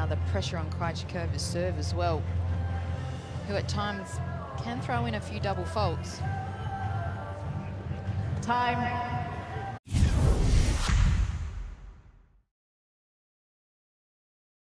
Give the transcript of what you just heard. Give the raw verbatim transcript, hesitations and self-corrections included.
the pressure on Krejcikova's serve as well, who at times can throw in a few double faults. Time.